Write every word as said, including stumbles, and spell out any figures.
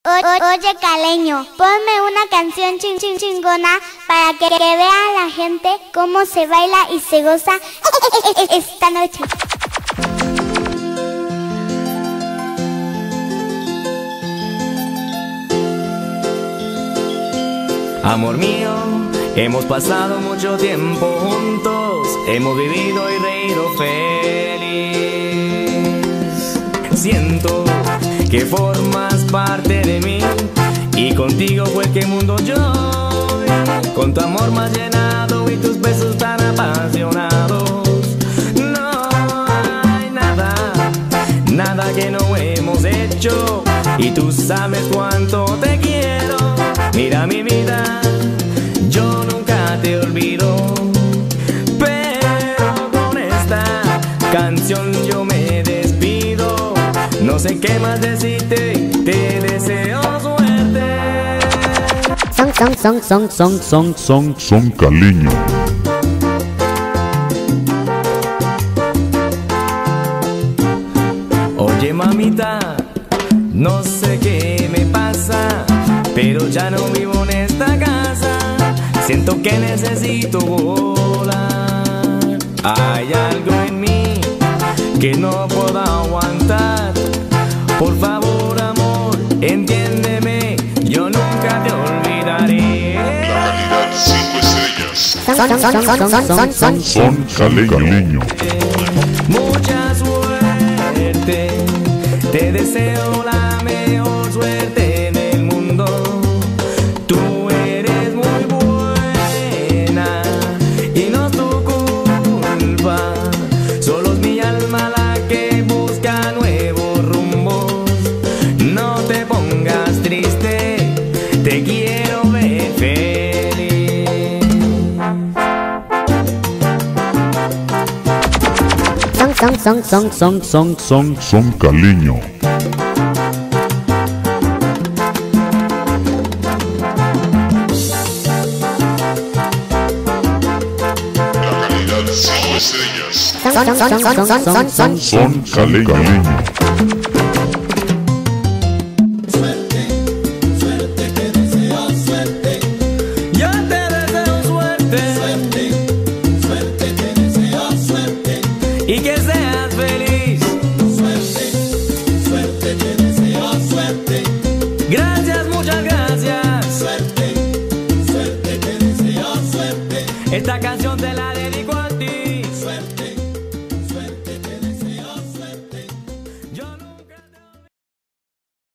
Oye, Caleño, ponme una canción chin chin chingona para que, que vea la gente cómo se baila y se goza esta noche. Amor mío, hemos pasado mucho tiempo juntos, hemos vivido y reído feliz. Siento que formas parte de mí y contigo fue que el mundo yo vi. Con tu amor más llenado y tus besos tan apasionados, no hay nada, nada que no hemos hecho y tú sabes cuánto te quiero. Mira mi vida, yo nunca te olvido, pero con esta canción yo me despido. No sé qué más decirte, te deseo suerte. Son, son, son, son, son, son, son, son Caleño. Oye mamita, no sé qué me pasa, pero ya no vivo en esta casa. Siento que necesito volar. Hay algo en mí que no puedo aguantar. Por favor, amor, entiéndeme, yo nunca te olvidaré. La calidad cinco estrellas. Son, son, son, son, son, son, son, Son Caleño. Mucha suerte, te deseo la mejor suerte del mundo. Tú eres muy buena y no es tu culpa. Solo es mi alma la que busca nuevos rumbos. No te pongas triste, te quiero ver feliz. son, son, son, son, son, son, son, Son Caleño. La calidad cinco estrellas. son, son, son, son, son, son, son, Son Caleño. Yo te deseo suerte, y que seas feliz. Gracias, muchas gracias. Esta canción